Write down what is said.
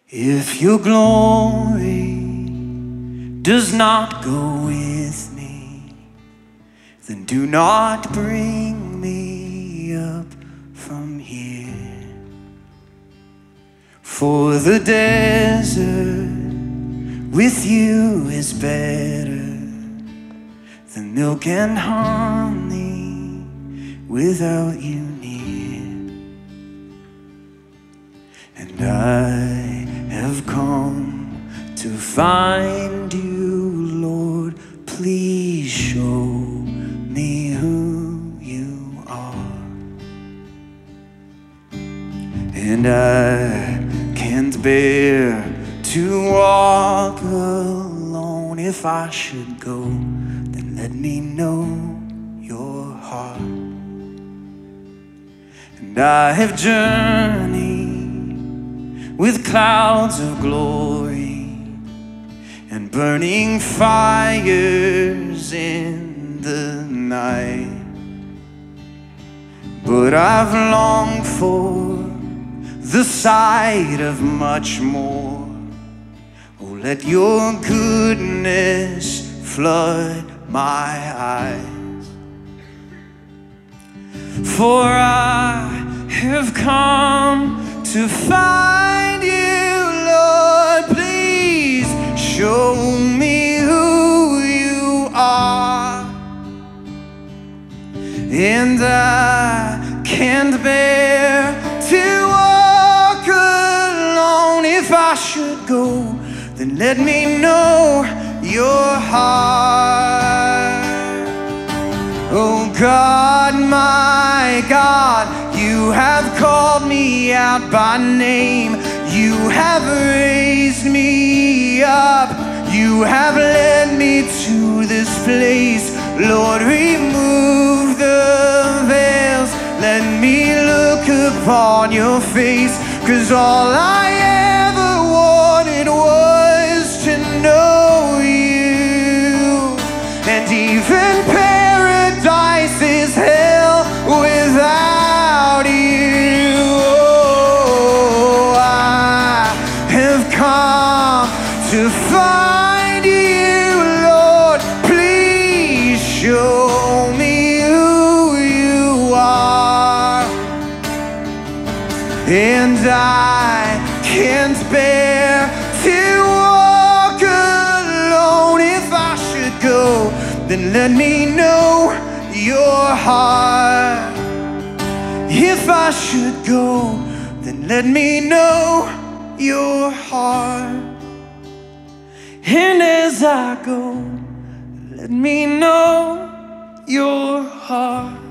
If your glory does not go with me, then do not bring me up from here. For the desert with you is better than milk and honey without you near. And I have come to find you, Lord. Please show me who you are. And I can't bear to walk alone. If I should go, then let me know your heart. And I have journeyed with clouds of glory and burning fires in the night, but I've longed for the sight of much more. Oh, let your goodness flood my eyes. For I have come to find you, Lord. Please show me who you are. And I can't bear to walk alone. If I should go, then let me know your heart. Oh God, my God, you have called me out by name. You have raised me up. You have led me to this place. Lord, remove the veils. Let me look upon your face. 'Cause all I ever wanted was to know you. And even paradise is hell without you. Oh, I have come to find you, Lord. Please show me who you are. And I can't bear to walk alone. If I should go, then let me know your heart. If I should go, then let me know your heart. And as I go, let me know your heart.